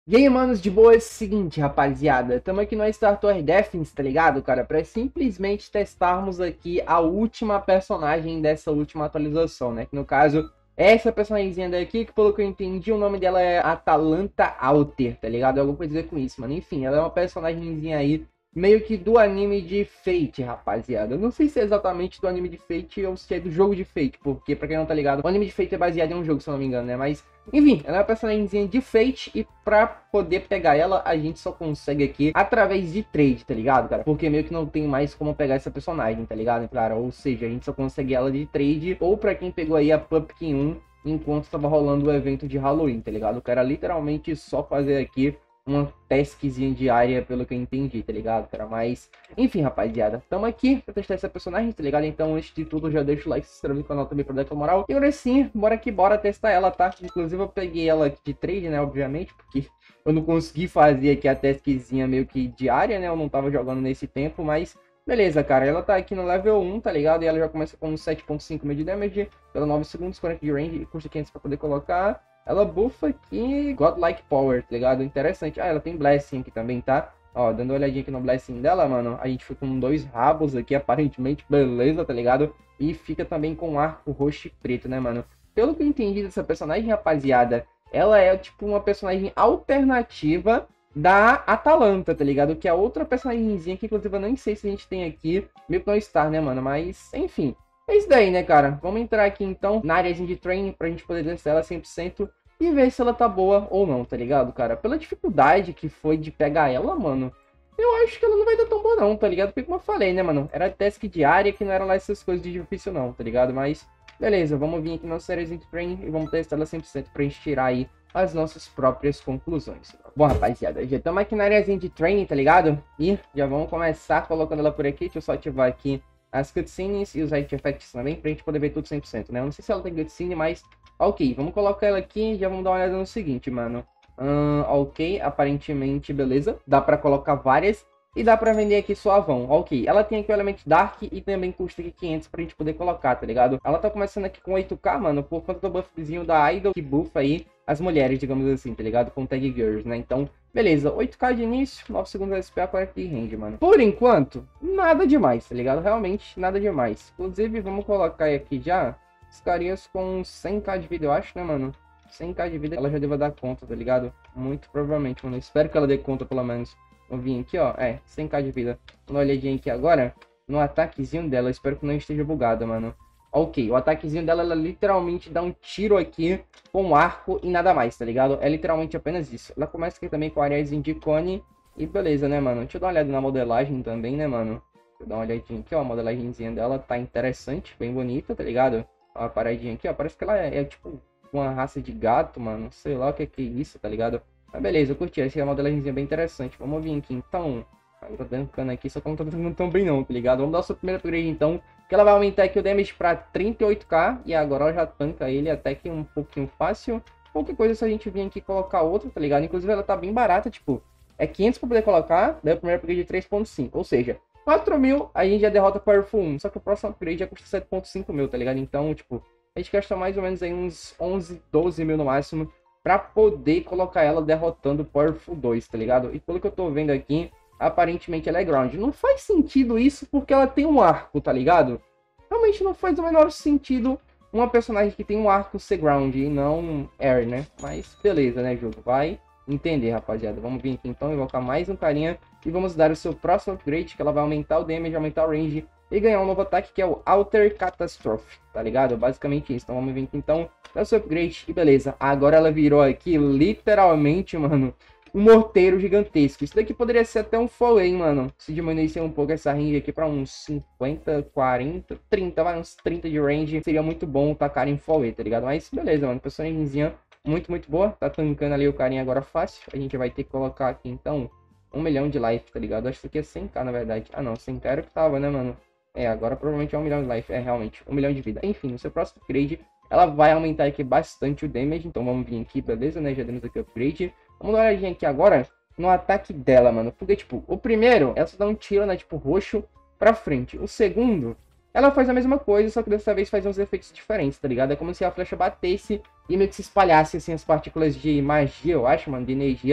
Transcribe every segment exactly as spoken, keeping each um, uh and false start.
E aí, manos, de boa, é o seguinte, rapaziada, tamo aqui no Star Tower Defense, tá ligado, cara? Pra simplesmente testarmos aqui a última personagem dessa última atualização, né? Que no caso, essa personagemzinha daqui, que pelo que eu entendi, o nome dela é Atalanta Alter, tá ligado? Alguma coisa a dizer com isso, mano. Enfim, ela é uma personagemzinha aí, meio que do anime de Fate, rapaziada. Eu não sei se é exatamente do anime de Fate ou se é do jogo de Fate, porque, pra quem não tá ligado, o anime de Fate é baseado em um jogo, se eu não me engano, né? Mas... enfim, ela é uma personagemzinha de Fate e pra poder pegar ela, a gente só consegue aqui através de trade, tá ligado, cara? Porque meio que não tem mais como pegar essa personagem, tá ligado, cara? Ou seja, a gente só consegue ela de trade ou pra quem pegou aí a Pumpkin um enquanto tava rolando o evento de Halloween, tá ligado? Cara, literalmente só fazer aqui uma taskzinha diária, pelo que eu entendi, tá ligado, cara? Mas, enfim, rapaziada, tamo aqui pra testar essa personagem, tá ligado? Então, antes de tudo, já deixa o like, se inscreve no canal também pra dar aquela moral. E agora sim, bora que bora testar ela, tá? Inclusive, eu peguei ela aqui de trade, né, obviamente, porque eu não consegui fazer aqui a taskzinha meio que diária, né? Eu não tava jogando nesse tempo, mas... beleza, cara, ela tá aqui no level um, tá ligado? E ela já começa com sete ponto cinco mil de damage, pela nove segundos, quarenta de range e custa quinhentos pra poder colocar. Ela buffa aqui Godlike Power, tá ligado? Interessante. Ah, ela tem Blessing aqui também, tá? Ó, dando uma olhadinha aqui no Blessing dela, mano, a gente fica com dois rabos aqui, aparentemente, beleza, tá ligado? E fica também com um arco roxo e preto, né, mano? Pelo que eu entendi dessa personagem, rapaziada, ela é, tipo, uma personagem alternativa da Atalanta, tá ligado? Que é outra personagemzinha que, inclusive, eu nem sei se a gente tem aqui, meio que não está, né, mano? Mas, enfim, é isso daí, né, cara? Vamos entrar aqui, então, na área de training pra gente poder testar ela cem por cento e ver se ela tá boa ou não, tá ligado, cara? Pela dificuldade que foi de pegar ela, mano, eu acho que ela não vai dar tão boa não, tá ligado? Porque, como eu falei, né, mano? Era task diária que não era lá essas coisas de difícil não, tá ligado? Mas, beleza, vamos vir aqui na série de training e vamos testar ela cem por cento pra gente tirar aí as nossas próprias conclusões. Bom, rapaziada, já estamos aqui na área de training, tá ligado? E já vamos começar colocando ela por aqui. Deixa eu só ativar aqui as cutscenes e os Light Effects também, pra gente poder ver tudo cem por cento, né? Eu não sei se ela tem cutscene, mas... ok, vamos colocar ela aqui e já vamos dar uma olhada no seguinte, mano. Hum, ok, aparentemente, beleza. Dá pra colocar várias e dá pra vender aqui suavão. Ok, ela tem aqui o elemento Dark e também custa aqui quinhentos pra gente poder colocar, tá ligado? Ela tá começando aqui com oito K, mano, por conta do buffzinho da Idol que buffa aí as mulheres, digamos assim, tá ligado? Com Tag Girls, né? Então, beleza, oito K de início, nove segundos de S P A, quarenta de range, mano. Por enquanto, nada demais, tá ligado? Realmente, nada demais. Inclusive, vamos colocar aqui já os carinhas com cem K de vida, eu acho, né, mano? cem K de vida, ela já deva dar conta, tá ligado? Muito provavelmente, mano. Eu espero que ela dê conta, pelo menos. Vamos vir aqui, ó. É, cem K de vida. Dá uma olhadinha aqui agora no ataquezinho dela. Eu espero que não esteja bugada, mano. Ok, o ataquezinho dela, ela literalmente dá um tiro aqui com arco e nada mais, tá ligado? É literalmente apenas isso. Ela começa aqui também com areiazinho de cone. E beleza, né, mano? Deixa eu dar uma olhada na modelagem também, né, mano? Deixa eu dar uma olhadinha aqui, ó. A modelagemzinha dela tá interessante, bem bonita, tá ligado? Ó, a paradinha aqui, ó. Parece que ela é, é tipo uma raça de gato, mano. Sei lá o que é, que é isso, tá ligado? Mas beleza, eu curti. Essa é uma modelagemzinha bem interessante. Vamos vir aqui, então. Eu tô dando cano aqui, só que eu não tô dando tão bem não, tá ligado? Vamos dar o seu primeiro upgrade, então. Que ela vai aumentar aqui o damage pra trinta e oito K. E agora ela já tanca ele até que um pouquinho fácil. Qualquer coisa, se a gente vir aqui colocar outra, tá ligado? Inclusive, ela tá bem barata, tipo... é quinhentos pra poder colocar. Daí o primeiro upgrade de três ponto cinco. Ou seja, quatro mil, a gente já derrota o Powerful um. Só que o próximo upgrade já custa sete ponto cinco mil, tá ligado? Então, tipo... a gente gasta mais ou menos aí uns onze, doze mil no máximo pra poder colocar ela derrotando o Powerful dois, tá ligado? E pelo que eu tô vendo aqui, aparentemente ela é ground. Não faz sentido isso porque ela tem um arco, tá ligado? Realmente não faz o menor sentido uma personagem que tem um arco ser ground e não air, né? Mas beleza, né, jogo? Vai entender, rapaziada. Vamos vir aqui então, invocar mais um carinha e vamos dar o seu próximo upgrade, que ela vai aumentar o damage, aumentar o range e ganhar um novo ataque, que é o Alter Catastrophe, tá ligado? Basicamente isso. Então vamos vir aqui então, dar o seu upgrade e beleza. Agora ela virou aqui, literalmente, mano, um morteiro gigantesco. Isso daqui poderia ser até um fall, hein, mano. Se diminuísse um pouco essa range aqui pra uns cinquenta, quarenta, trinta, vai, uns trinta de range. Seria muito bom tacar em fall, tá ligado? Mas beleza, mano. Personagemzinha muito, muito boa. Tá tancando ali o carinha agora fácil. A gente vai ter que colocar aqui, então, um milhão de life, tá ligado? Acho que aqui é cem K, na verdade. Ah, não, cem K era o que tava, né, mano? É, agora provavelmente é um milhão de life. É, realmente, um milhão de vida. Enfim, no seu próximo upgrade, ela vai aumentar aqui bastante o damage. Então vamos vir aqui, beleza, né? Já demos aqui o upgrade. Vamos dar uma olhadinha aqui agora no ataque dela, mano. Porque, tipo, o primeiro, ela só dá um tiro, né, tipo, roxo pra frente. O segundo, ela faz a mesma coisa, só que dessa vez faz uns efeitos diferentes, tá ligado? É como se a flecha batesse e meio que se espalhasse, assim, as partículas de magia, eu acho, mano, de energia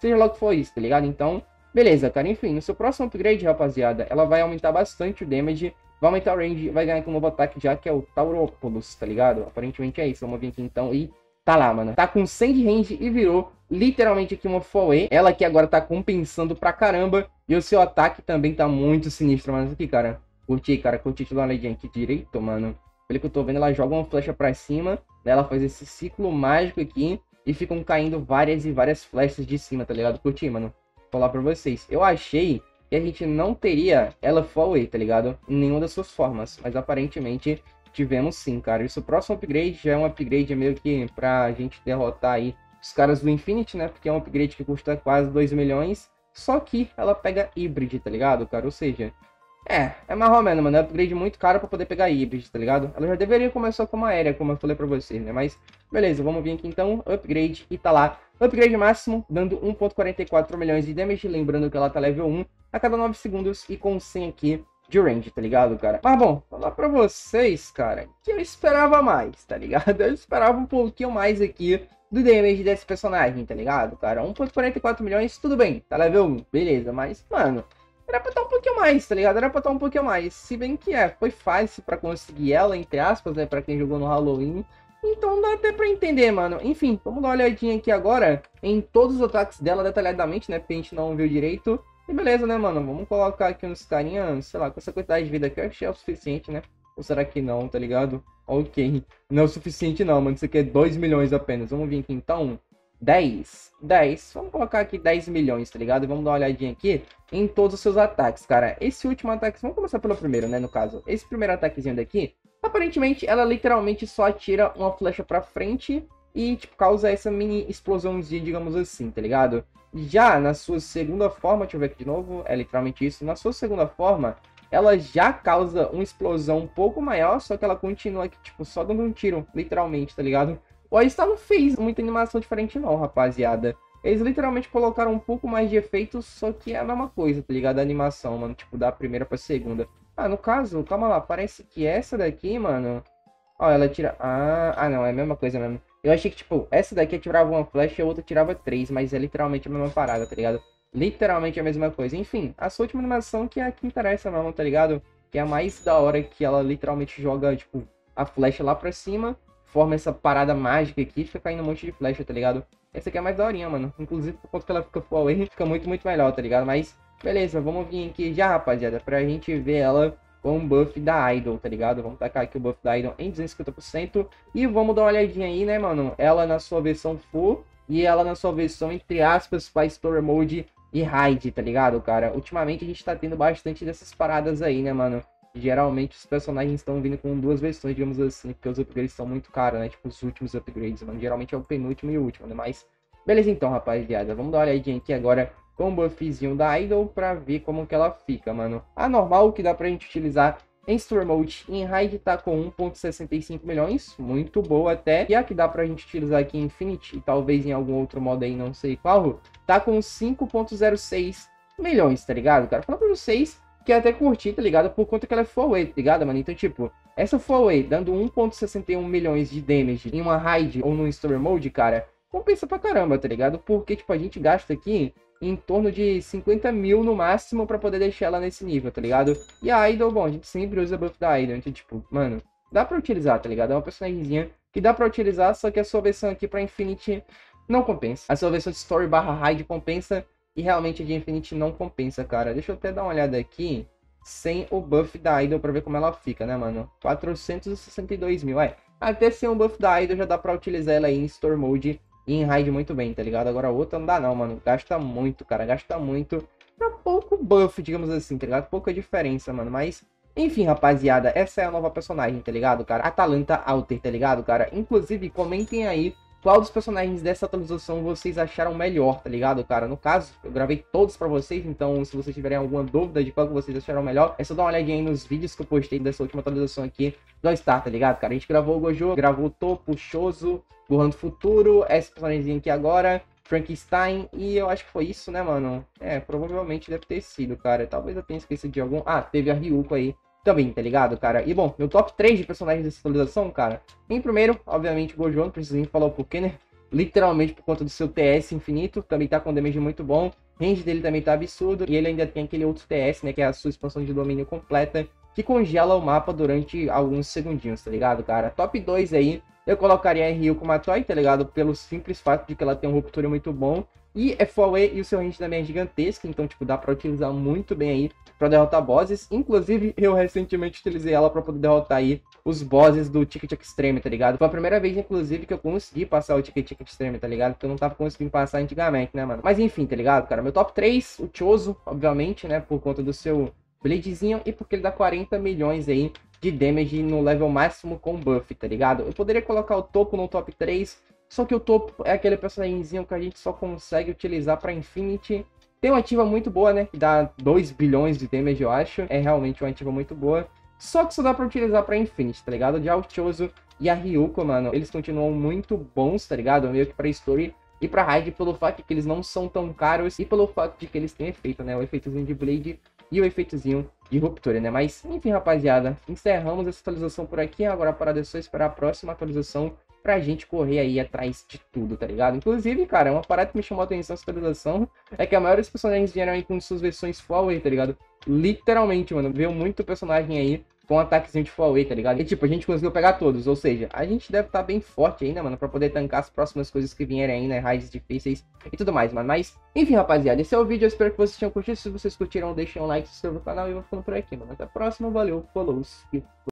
seja lá o que for isso, tá ligado? Então, beleza, cara. Enfim, no seu próximo upgrade, rapaziada, ela vai aumentar bastante o damage, vai aumentar o range, vai ganhar aqui um novo ataque já, que é o Taurópolis, tá ligado? Aparentemente é isso. Vamos vir aqui então e tá lá, mano. Tá com cem de range e virou literalmente aqui uma Full A. Ela aqui agora tá compensando pra caramba. E o seu ataque também tá muito sinistro, mano. Isso aqui, cara. Curti, cara. Curti de dar uma olhadinha aqui direito, mano. Pelo que eu tô vendo, ela joga uma flecha pra cima. Ela faz esse ciclo mágico aqui. E ficam caindo várias e várias flechas de cima, tá ligado? Curti, mano. Vou falar pra vocês. Eu achei que a gente não teria ela Full A, tá ligado? Em nenhuma das suas formas. Mas aparentemente tivemos sim, cara. E o seu próximo upgrade já é um upgrade meio que pra gente derrotar aí os caras do Infinity, né? Porque é um upgrade que custa quase dois milhões. Só que ela pega Hybrid, tá ligado, cara? Ou seja, é, é mais ou menos, mano. É um upgrade muito caro pra poder pegar Hybrid, tá ligado? Ela já deveria começar como aérea, como eu falei pra vocês, né? Mas, beleza, vamos vir aqui então, upgrade, e tá lá. Upgrade máximo, dando um ponto quarenta e quatro milhões de damage. Lembrando que ela tá level um a cada nove segundos e com cem aqui de range, tá ligado, cara? Mas bom, vou falar pra vocês, cara, que eu esperava mais, tá ligado? Eu esperava um pouquinho mais aqui do damage desse personagem, tá ligado, cara? um ponto quarenta e quatro milhões, tudo bem, tá level um, beleza, mas, mano, era pra estar um pouquinho mais, tá ligado? Era pra estar um pouquinho mais, se bem que é, foi fácil pra conseguir ela, entre aspas, né, pra quem jogou no Halloween, então dá até pra entender, mano. Enfim, vamos dar uma olhadinha aqui agora em todos os ataques dela detalhadamente, né, porque a gente não viu direito. E beleza, né, mano? Vamos colocar aqui uns carinhas, sei lá, com essa quantidade de vida aqui, eu achei é o suficiente, né? Ou será que não, tá ligado? Ok, não é o suficiente não, mano. Isso aqui é dois milhões apenas. Vamos vir aqui então, dez, dez. Vamos colocar aqui dez milhões, tá ligado? E vamos dar uma olhadinha aqui em todos os seus ataques, cara. Esse último ataque, vamos começar pelo primeiro, né, no caso. Esse primeiro ataquezinho daqui, aparentemente, ela literalmente só atira uma flecha pra frente e, tipo, causa essa mini explosãozinha, digamos assim, tá ligado? Já na sua segunda forma, deixa eu ver aqui de novo, é literalmente isso. Na sua segunda forma, ela já causa uma explosão um pouco maior, só que ela continua aqui, tipo, só dando um tiro, literalmente, tá ligado? O All-Star não fez muita animação diferente não, rapaziada. Eles literalmente colocaram um pouco mais de efeitos, só que é a mesma coisa, tá ligado? A animação, mano, tipo, da primeira pra segunda. Ah, no caso, calma lá, parece que essa daqui, mano... Ó, ela tira... Ah, ah, não, é a mesma coisa mesmo. Eu achei que, tipo, essa daqui tirava uma flecha e a outra tirava três, mas é literalmente a mesma parada, tá ligado? Literalmente a mesma coisa. Enfim, a sua última animação que é a que interessa mesmo, tá ligado? Que é a mais da hora, que ela literalmente joga, tipo, a flecha lá pra cima, forma essa parada mágica aqui e fica caindo um monte de flecha, tá ligado? Essa aqui é a mais daorinha, mano. Inclusive, por conta que ela fica full away, fica muito, muito melhor, tá ligado? Mas, beleza, vamos vir aqui já, rapaziada, pra gente ver ela com o buff da Idol, tá ligado? Vamos tacar aqui o buff da Idol em duzentos e cinquenta por cento. E vamos dar uma olhadinha aí, né, mano? Ela na sua versão full e ela na sua versão, entre aspas, para Story Mode e Raid, tá ligado, cara? Ultimamente a gente tá tendo bastante dessas paradas aí, né, mano? Geralmente os personagens estão vindo com duas versões, digamos assim, porque os upgrades são muito caros, né? Tipo, os últimos upgrades, mano. Geralmente é o penúltimo e o último, né? Mas, beleza então, rapaziada. Vamos dar uma olhadinha aqui agora com o buffzinho da Idol pra ver como que ela fica, mano. A normal que dá pra gente utilizar em Story Mode e em Raid tá com um ponto sessenta e cinco milhões, muito boa até. E a que dá pra gente utilizar aqui em Infinity, e talvez em algum outro modo aí, não sei qual, tá com cinco ponto zero seis milhões, tá ligado, cara? Falando pra vocês que é até curtir, tá ligado? Por conta que ela é full away, tá ligado, mano? Então, tipo, essa full away dando um ponto sessenta e um milhões de damage em uma Raid ou no Story Mode, cara, compensa pra caramba, tá ligado? Porque, tipo, a gente gasta aqui em torno de cinquenta mil no máximo pra poder deixar ela nesse nível, tá ligado? E a Idol, bom, a gente sempre usa buff da Idol, então, tipo, mano, dá pra utilizar, tá ligado? É uma personagemzinha que dá pra utilizar, só que a sua versão aqui pra Infinity não compensa. A sua versão de Story barra Raid compensa e realmente a de Infinity não compensa, cara. Deixa eu até dar uma olhada aqui sem o buff da Idol pra ver como ela fica, né, mano? quatrocentos e sessenta e dois mil, é. Até sem o buff da Idol já dá pra utilizar ela aí em Story Mode e em Raid muito bem, tá ligado? Agora a outra não dá não, mano. Gasta muito, cara. Gasta muito. Pra pouco buff, digamos assim, tá ligado? Pouca diferença, mano. Mas, enfim, rapaziada. Essa é a nova personagem, tá ligado, cara? Atalanta Alter, tá ligado, cara? Inclusive, comentem aí qual dos personagens dessa atualização vocês acharam melhor, tá ligado, cara? No caso, eu gravei todos pra vocês, então se vocês tiverem alguma dúvida de qual que vocês acharam melhor, é só dar uma olhadinha aí nos vídeos que eu postei dessa última atualização aqui do All-Star, tá ligado, cara? A gente gravou o Gojo, gravou o Topo, Choso, Gohan do Futuro, esse personagem aqui agora, Frankenstein, e eu acho que foi isso, né, mano? É, provavelmente deve ter sido, cara. Talvez eu tenha esquecido de algum... Ah, teve a Ryuko aí também, tá ligado, cara? E, bom, meu top três de personagens dessa atualização, cara. Em primeiro, obviamente, Gojo, não preciso nem falar o porquê, né? literalmente por conta do seu T S infinito, também tá com damage muito bom, range dele também tá absurdo, e ele ainda tem aquele outro T S, né, que é a sua expansão de domínio completa, que congela o mapa durante alguns segundinhos, tá ligado, cara? Top dois aí, eu colocaria a Ryuko Matoi, tá ligado? Pelo simples fato de que ela tem um ruptura muito bom, e é full away e o seu range também é gigantesco, então, tipo, dá pra utilizar muito bem aí pra derrotar bosses. Inclusive, eu recentemente utilizei ela pra poder derrotar aí os bosses do Ticket Extreme, tá ligado? Foi a primeira vez, inclusive, que eu consegui passar o Ticket Extreme, tá ligado? Porque eu não tava conseguindo passar antigamente, né, mano? Mas enfim, tá ligado, cara? Meu top três, o Chozo, obviamente, né, por conta do seu Bladezinho e porque ele dá quarenta milhões aí de damage no level máximo com buff, tá ligado? Eu poderia colocar o Topo no top três, só que o Topo é aquele personagemzinho que a gente só consegue utilizar pra Infinity. Tem uma ativa muito boa, né? Que dá dois bilhões de damage, eu acho. É realmente uma ativa muito boa. Só que só dá pra utilizar pra Infinity, tá ligado? Já o Chozo e a Ryuko, mano, eles continuam muito bons, tá ligado? Meio que pra Story e pra Raid, pelo fato de que eles não são tão caros e pelo fato de que eles têm efeito, né? O efeitozinho de Blade e o efeitozinho de ruptura, né? Mas, enfim, rapaziada, encerramos essa atualização por aqui. Agora a parada é só esperar a próxima atualização pra gente correr aí atrás de tudo, tá ligado? Inclusive, cara, uma parada que me chamou a atenção essa atualização é que a maioria dos personagens vieram aí com suas versões full away, tá ligado? Literalmente, mano, veio muito personagem aí com um ataquezinho de full away, tá ligado? E tipo, a gente conseguiu pegar todos, ou seja, a gente deve estar tá bem forte ainda, mano, pra poder tancar as próximas coisas que vierem aí, né, raids difíceis e tudo mais, mano. Mas, enfim, rapaziada, esse é o vídeo, eu espero que vocês tenham curtido. Se vocês curtiram, deixem um like, se inscrevam no canal e eu vou ficando por aqui, mano. Até a próxima, valeu, falou.